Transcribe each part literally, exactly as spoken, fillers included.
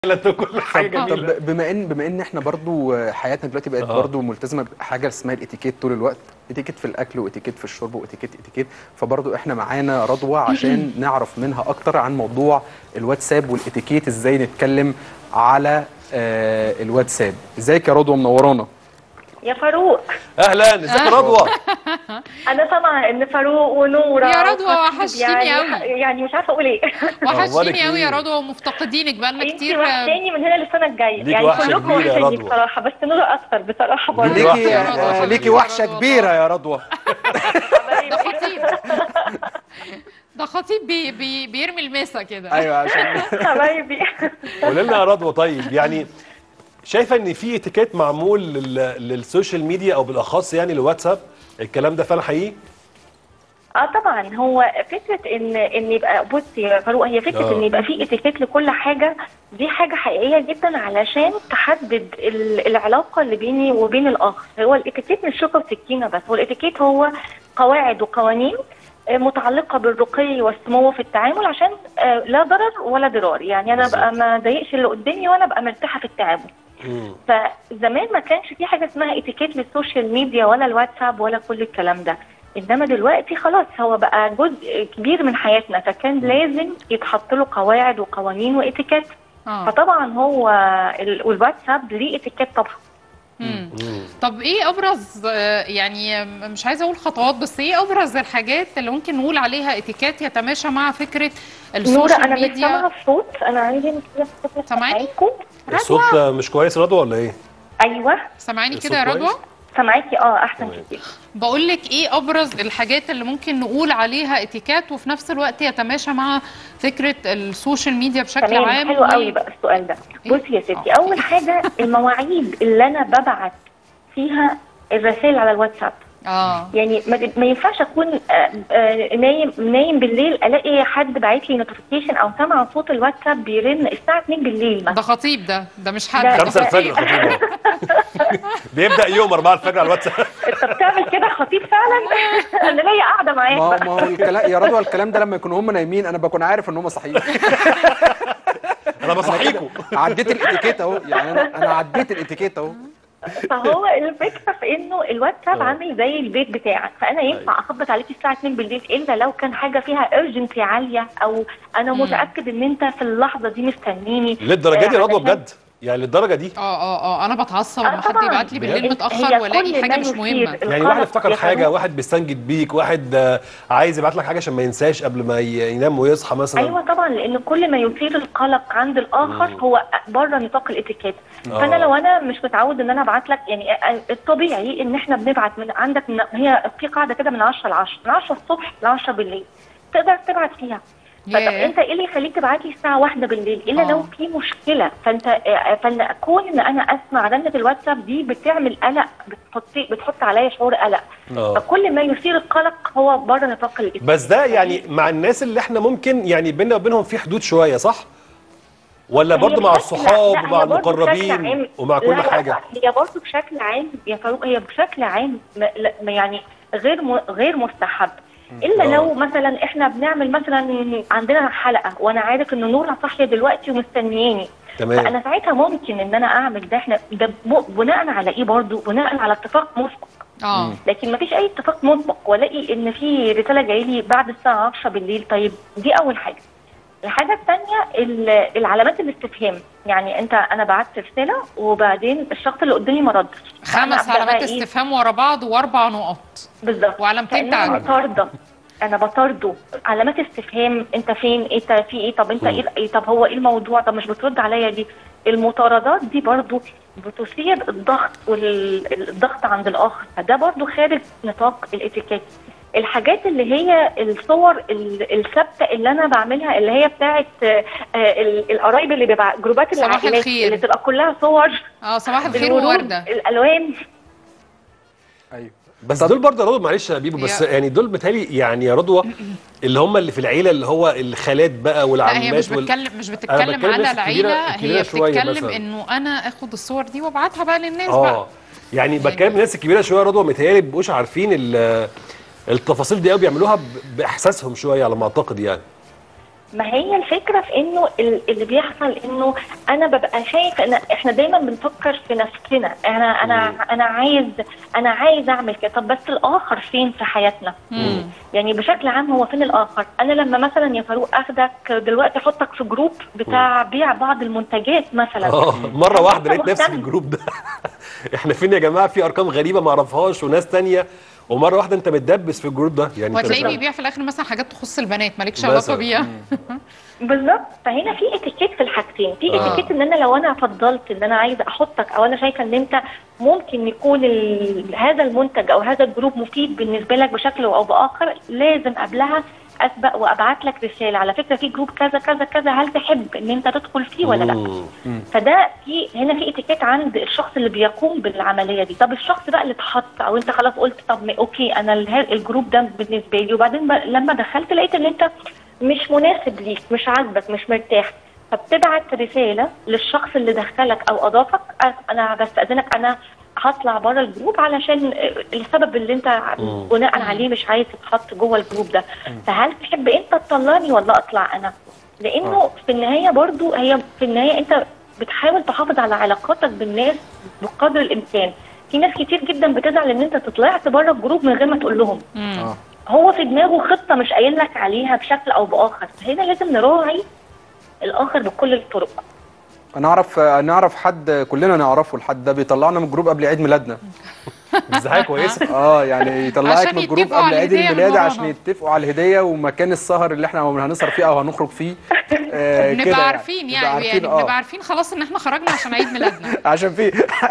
كل حاجه جميله. طب بما ان بما ان احنا برضو حياتنا دلوقتي بقت آه. برضو ملتزمه بحاجه اسمها الاتيكيت طول الوقت، اتيكيت في الاكل واتيكيت في الشرب واتيكيت اتيكيت، فبرضو احنا معانا رضوى عشان نعرف منها اكتر عن موضوع الواتساب والاتيكيت، ازاي نتكلم على آه الواتساب. ازيك يا رضوى؟ منورانا. يا فاروق. اهلا، ازيك يا رضوى؟ انا سامعه ان فاروق ونوره يا رضوى وحشتيني قوي. يعني, يعني مش عارفه اقول ايه. وحشتيني قوي يا رضوى ومفتقدينك بقالنا كتير. انت وحشاني من هنا للسنه الجايه، يعني كلكم وحشاني بصراحه، بس نوره اكتر بصراحه برضه. ليكي ليكي وحشه كبيره يا رضوى. ده خطيب ده خطيب بي بي بيرمي المسا كده. ايوه عشان حبايبي. قولي لنا يا رضوى، طيب يعني شايفه ان في اتيكيت معمول للسوشيال ميديا او بالاخص يعني الواتساب، الكلام ده فعلا حقيقي؟ اه طبعا، هو فكره ان ان يبقى، بصي يا فاروق، هي فكره أوه. ان يبقى في اتيكيت لكل حاجه، دي حاجه حقيقيه جدا علشان تحدد العلاقه اللي بيني وبين الاخر. هو الاتيكيت مش شوكه وسكينه بس، هو الاتيكيت هو قواعد وقوانين متعلقه بالرقي والسمو في التعامل، عشان لا ضرر ولا ضرار، يعني انا ابقى ما اضايقش اللي قدامي وانا ابقى مرتاحه في التعامل. فزمان ما كانش في حاجه اسمها اتيكيت للسوشيال ميديا ولا الواتساب ولا كل الكلام ده، انما دلوقتي خلاص هو بقى جزء كبير من حياتنا، فكان لازم يتحط له قواعد وقوانين واتيكيت. آه. فطبعا هو الواتساب ليه اتيكيت طبعا. مم. طب ايه ابرز، يعني مش عايزه اقول خطوات، بس ايه ابرز الحاجات اللي ممكن نقول عليها اتيكيت يتماشى مع فكره السوشيال نورة ميديا؟ انا مش سامعه الصوت، انا عندي مشكله في الصوت. سامعاني؟ الصوت مش كويس رضوى ولا ايه؟ ايوه سامعاني كده يا رضوى؟ سامعاكي اه احسن كتير. بقول لك ايه ابرز الحاجات اللي ممكن نقول عليها اتيكيت وفي نفس الوقت يتماشى مع فكره السوشيال ميديا بشكل تمام. عام؟ حلو قوي بقى السؤال ده. بصي يا ستي، اول حاجه المواعيد اللي انا ببعت فيها الرسائل على الواتساب. اه يعني ما ينفعش اكون آآ آآ نايم نايم بالليل الاقي حد باعت لي نوتيفيكيشن او سامعه صوت الواتساب بيرن الساعه اتنين بالليل مثلا. ده خطيب، ده ده مش حد. خمسة الفجر خطيب بيبدا يوم أربعة الفجر على الواتساب. انت بتعمل كده خطيب فعلا؟ انا ليا قاعده معاك. ما ما هو الكلام يا رضوى، الكلام ده لما يكونوا هم نايمين انا بكون عارف ان هم صاحيين. انا بصحيكم. عديت الاتيكيت اهو، يعني انا انا عديت الاتيكيت اهو. فهو الفكره في انه الواتساب عامل زي البيت بتاعك، فانا ينفع اخبط عليك الساعه اتنين بالليل الا لو كان حاجه فيها ايرجنسي عاليه، او انا مم. متاكد ان انت في اللحظه دي مستنيني. للدرجه دي يا رضوى بجد؟ يعني للدرجه دي؟ اه اه اه انا بتعصب لما حد يبعت لي بالليل متاخر والاقي حاجه مش مهمه. يعني واحد افتكر حاجه، واحد بيستنجد بيك، واحد عايز يبعت لك حاجه عشان ما ينساش قبل ما ينام ويصحى مثلا. ايوه طبعا، لان كل ما يثير القلق عند الاخر مم. هو بره نطاق الاتيكيت. آه. فانا لو انا مش متعود ان انا ابعت لك، يعني الطبيعي ان احنا بنبعت من عندك، من هي في قاعده كده من عشرة ل عشرة، من عشرة الصبح ل عشرة بالليل تقدر تبعت فيها. طب انت ايه اللي يخليك تبعت لي الساعه واحدة بالليل الا أوه. لو في مشكله؟ فانت فان كون ان انا اسمع رنه الواتساب دي بتعمل قلق، بتحط بتحط عليا شعور قلق. أوه. فكل ما يثير القلق هو بره نطاق الاتيكيت. بس ده يعني مع الناس اللي احنا ممكن يعني بيننا وبينهم في حدود شويه، صح؟ ولا برضه مع الصحاب ومع المقربين ومع كل لا حاجه؟ هي برضه بشكل عام يا فاروق، هي بشكل عام يعني غير م... غير مستحب، الا أوه. لو مثلا احنا بنعمل مثلا عندنا حلقه وانا عارف ان نورة صاحيه دلوقتي ومستنياني، تمام، فانا ساعتها ممكن ان انا اعمل ده. احنا ده بناء على ايه؟ برضه بناء على اتفاق مسبق. اه لكن ما فيش اي اتفاق مسبق والاقي ان في رساله جايه لي بعد الساعه عشرة بالليل. طيب دي اول حاجه. الحاجه الثانيه العلامات الاستفهام، يعني انت انا بعت رساله وبعدين الشخص اللي قدامي ما ردش، خمس علامات استفهام ورا بعض واربع نقط بالظبط، وعلامتين تعجب. طارده، انا بطارده علامات استفهام، انت فين؟ انت في ايه؟ طب انت ايه؟ طب هو ايه الموضوع؟ طب مش بترد عليا دي. المطاردات دي برضو بتثير الضغط والضغط عند الاخر، فده برضو خارج نطاق الاتيكيت. الحاجات اللي هي الصور الثابته اللي انا بعملها، اللي هي بتاعه القرايب اللي بيبقى جروبات العائلات اللي تبقى كلها صور اه صباح الخير وورده الالوان. ايوه بس دول برضه يا رضوى معلش يا بيبو، بس يعني دول بيتهيألي يعني يا رضوى اللي هم اللي في العيله، اللي هو الخالات بقى والعمات. لا هي مش بتتكلم وال... مش بتتكلم على العيله، هي بتتكلم انه انا اخد الصور دي وابعتها بقى للناس آه. بقى. يعني بتكلم الناس الكبيره شويه يا رضوى، متهيألي ما بيبقوش عارفين التفاصيل دي قوي، بيعملوها باحساسهم شويه على ما اعتقد يعني. ما هي الفكره في انه ال- اللي بيحصل انه انا ببقى شايف ان احنا دايما بنفكر في نفسنا، انا انا انا عايز انا عايز اعمل كده، طب بس الاخر فين في حياتنا؟ مم. يعني بشكل عام هو فين الاخر؟ انا لما مثلا يا فاروق اخدك دلوقتي احطك في جروب بتاع بيع بعض المنتجات مثلا، اه مره واحده أنت لقيت نفسي في مهتم. الجروب ده. احنا فين يا جماعه؟ في ارقام غريبه ما اعرفهاش وناس تانية، ومره واحده انت متدبس في الجروب ده يعني. وهتلاقيه أنت- بيبيع في الاخر مثلا حاجات تخص البنات مالكش مثلاً. علاقه بيها. بالظبط. فهنا في اتيكيت في الحاجتين، في آه. اتيكيت ان انا لو انا فضلت ان انا عايزه احطك او انا شايفه ان انت ممكن يكون ال- هذا المنتج او هذا الجروب مفيد بالنسبه لك بشكل او باخر، لازم قبلها اسبق وابعت لك رساله، على فكره في جروب كذا كذا كذا، هل تحب ان انت تدخل فيه ولا لا؟ مم. فده في هنا في اتيكيت عند الشخص اللي بيقوم بالعمليه دي. طب الشخص بقى اللي اتحط او انت خلاص قلت طب م- اوكي انا ال- الجروب ده بالنسبه لي، وبعدين ب- لما دخلت لقيت ان انت مش مناسب ليك، مش عاجبك، مش مرتاح، فبتبعت رساله للشخص اللي دخلك او اضافك، أ- انا بستاذنك انا هطلع بره الجروب علشان السبب اللي انت مم. بناء عليه مش عايز تتحط جوه الجروب ده، فهل تحب انت تطلعني ولا اطلع انا؟ لانه آه. في النهايه برضو هي في النهايه انت بتحاول تحافظ على علاقاتك بالناس بقدر الامكان. في ناس كتير جدا بتزعل ان انت طلعت بره الجروب من غير ما تقول لهم، اه هو في دماغه خطه مش قايل لك عليها بشكل او باخر. هنا لازم نراعي الاخر بكل الطرق. انا اعرف نعرف حد كلنا نعرفه، الحد ده بيطلعنا من الجروب قبل عيد ميلادنا. دي حاجه كويسه. اه يعني يطلعك عشان من الجروب يتفقوا قبل على عيد الهدية من الميلاد وراها. عشان يتفقوا على الهديه ومكان السهر اللي احنا هنسهر فيه او هنخرج فيه. آه كده بنبقى عارفين يعني, عارفين يعني آه. بنبقى عارفين خلاص ان احنا خرجنا عشان عيد ميلادنا. عشان في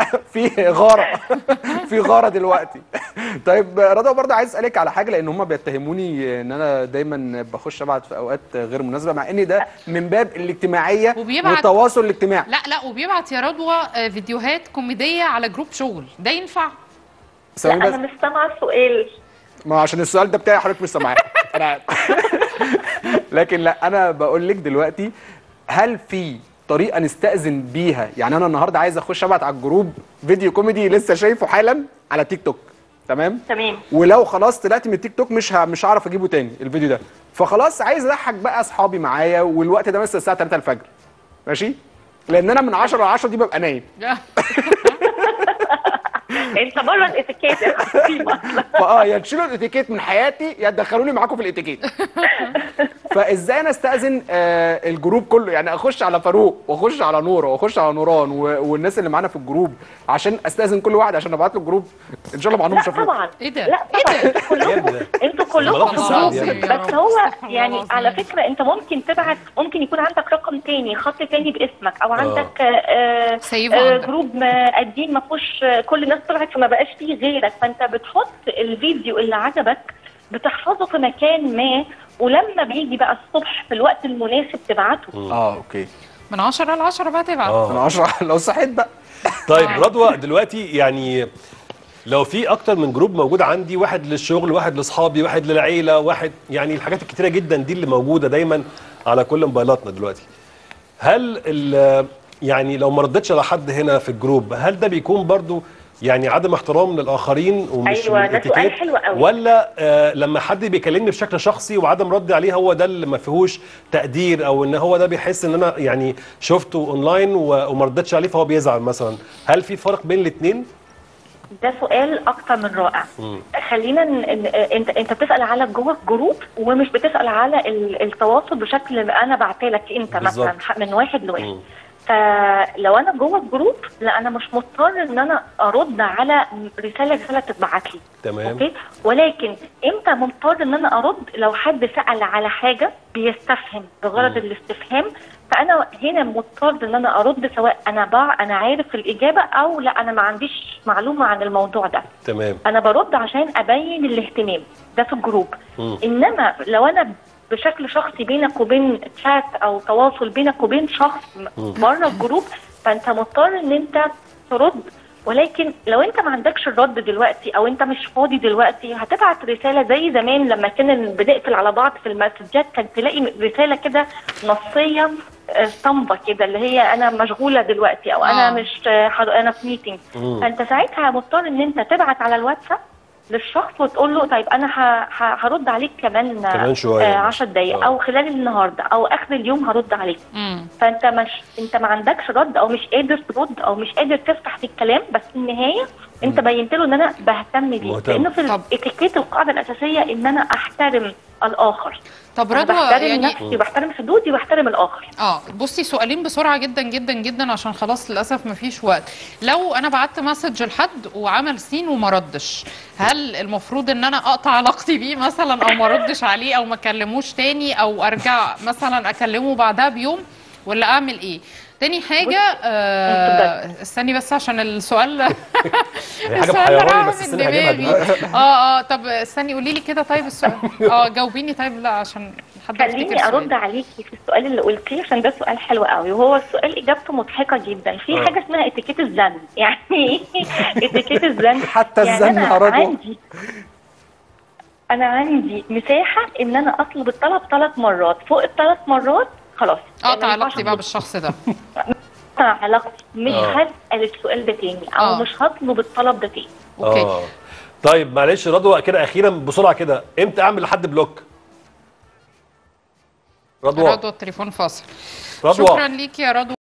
في غاره في غاره دلوقتي. طيب رضوى برضه عايز اسالك على حاجه، لان هم بيتهموني ان انا دايما بخش ابعت في اوقات غير مناسبه، مع ان ده من باب الاجتماعيه وبيبعت- والتواصل الاجتماعي. لا لا وبيبعت يا رضوى آه، فيديوهات كوميديه على جروب شغل، ده ينفع؟ لا ثواني بس، انا مش سامعه السؤال. ما عشان السؤال ده بتاعي حضرتك مش سامعاه. انا عارف. لكن لا انا بقول لك دلوقتي، هل في طريقه نستأذن بيها؟ يعني انا النهارده عايز اخش ابعت على الجروب فيديو كوميدي لسه شايفه حالا على تيك توك، تمام؟ تمام. ولو خلاص طلعت من التيك توك مش ه... مش هعرف اجيبه تاني الفيديو ده، فخلاص عايز اضحك بقى اصحابي معايا، والوقت ده مثلا الساعه تلاتة الفجر، ماشي؟ لان انا من عشرة ل عشرة دي ببقى نايم. انت بره الاتيكيت يا حبيبي اصلا. فاه يا تشيلوا الاتيكيت من حياتي يا تدخلوني معاكم في الاتيكيت. فازاي انا استاذن آه الجروب كله؟ يعني اخش على فاروق واخش على نوره واخش على نوران و... والناس اللي معانا في الجروب عشان استاذن كل واحد عشان ابعت له الجروب؟ ان شاء الله ما عندهم لا شافوه. طبعا. ايه ده؟ لا طبعا إيه ده؟ انتوا كلكم انتوا كلكم الموضوع في صعب جروب، يعني. بس هو استغفر الله يعني العظيم. على فكره انت ممكن تبعت، ممكن يكون عندك رقم تاني، خط تاني باسمك، او عندك آه سيف آه عندك. جروب ما- قديم ما فيهوش آه، كل الناس طلعت فما بقاش فيه غيرك، فانت بتحط الفيديو اللي عجبك بتحفظه في مكان ما، ولما بيجي بقى الصبح في الوقت المناسب تبعته. اه اوكي. من عشرة ل عشرة بقى تبعت. اه انا عشرة لو صحيت بقى. طيب رضوى دلوقتي يعني لو في اكتر من جروب موجود عندي، واحد للشغل واحد لاصحابي واحد للعيله واحد، يعني الحاجات الكتيره جدا دي اللي موجوده دايما على كل موبايلاتنا دلوقتي، هل ال- يعني لو ما ردتش على حد هنا في الجروب هل ده بيكون برضو يعني عدم احترام للاخرين ومش أيوة، من ده سؤال اتيكيت؟ حلو قوي. ولا آه لما حد بيكلمني بشكل شخصي وعدم ردي عليه هو ده اللي ما فيهوش تقدير، او ان هو ده بيحس ان انا يعني شفته اونلاين و- وما ردتش عليه فهو بيزعل مثلا؟ هل في فرق بين الاثنين؟ ده سؤال اكتر من رائع. خلينا ن... ن- انت انت بتسال على جوه الجروب ومش بتسال على ال- التواصل بشكل انا بعتلك انت بالظبط. مثلا ح- من واحد لواحد. مم. فلو انا جوه الجروب لا انا مش مضطر ان انا ارد على رساله رساله تتبعت لي. تمام. اوكي، ولكن امتى مضطر ان انا ارد؟ لو حد سال على حاجه بيستفهم بغرض الاستفهام، فانا هنا مضطر ان انا ارد، سواء انا بع... انا عارف الاجابه او لا انا ما عنديش معلومه عن الموضوع ده. تمام. انا برد عشان ابين الاهتمام ده في الجروب. مم. انما لو انا بشكل شخصي بينك وبين شات او تواصل بينك وبين شخص بره الجروب، فانت مضطر ان انت ترد. ولكن لو انت ما عندكش الرد دلوقتي او انت مش فاضي دلوقتي، هتبعت رساله زي زمان لما كنا بنقفل على بعض في المسجات، كان تلاقي رساله كده نصيه اسطمبه كده اللي هي انا مشغوله دلوقتي او انا آه. مش آه، حر- انا في ميتنج. مم. فانت ساعتها مضطر ان انت تبعت على الواتساب للشخص وتقول له طيب انا ه- ه- هرد عليك كمان كمان شوية. آه، عشر دقايق آه. او خلال النهارده او اخر اليوم هرد عليك. امم فانت مش انت ما عندكش رد او مش قادر ترد او مش قادر تفتح في الكلام، بس في النهايه انت بينت له ان انا بهتم بيه، مهتم. لانه في طب. الاتيكيت القاعده الاساسيه ان انا احترم الاخر. طب أنا رضوى بحترم يعني نفسي وبحترم حدودي وبحترم الاخر. اه بصي سؤالين بسرعه جدا جدا جدا عشان خلاص للاسف مفيش وقت. لو انا بعت مسج لحد وعمل سين وما ردش، هل المفروض ان انا اقطع علاقتي بيه مثلا او ما ردش عليه او ما اكلموش تاني او ارجع مثلا اكلمه بعدها بيوم، ولا اعمل ايه؟ تاني حاجه آه استني بس عشان السؤال هي حاجه السؤال محيراني راح بس من استني هجيبها دماغي. دلوقتي. اه اه طب استني قولي لي كده طيب السؤال. اه جاوبيني طيب، لا عشان حد يفتكر خليني السؤال. ارد عليكي في السؤال اللي قلتيه عشان ده سؤال حلو قوي، وهو السؤال اجابته مضحكه جدا. في آه. حاجه اسمها اتيكيت الزن. يعني ايه اتيكيت الزن؟ حتى يعني الزن انا يا رضوى. عندي انا عندي مساحه ان انا اطلب الطلب ثلاث مرات، فوق الثلاث مرات خلاص اقطع ما ينفعش علاقتي بقى أطلب. بالشخص ده. اقطع علاقتي، مش آه. هسال السؤال ده تاني او آه. مش هطلب الطلب ده تاني. اوكي. اه طيب معلش رضوى كده اخيرا بسرعه كده، امتى اعمل لحد بلوك؟ رضوى رضوى التليفون فاصل. رضوى شكرا ليك يا رضوى.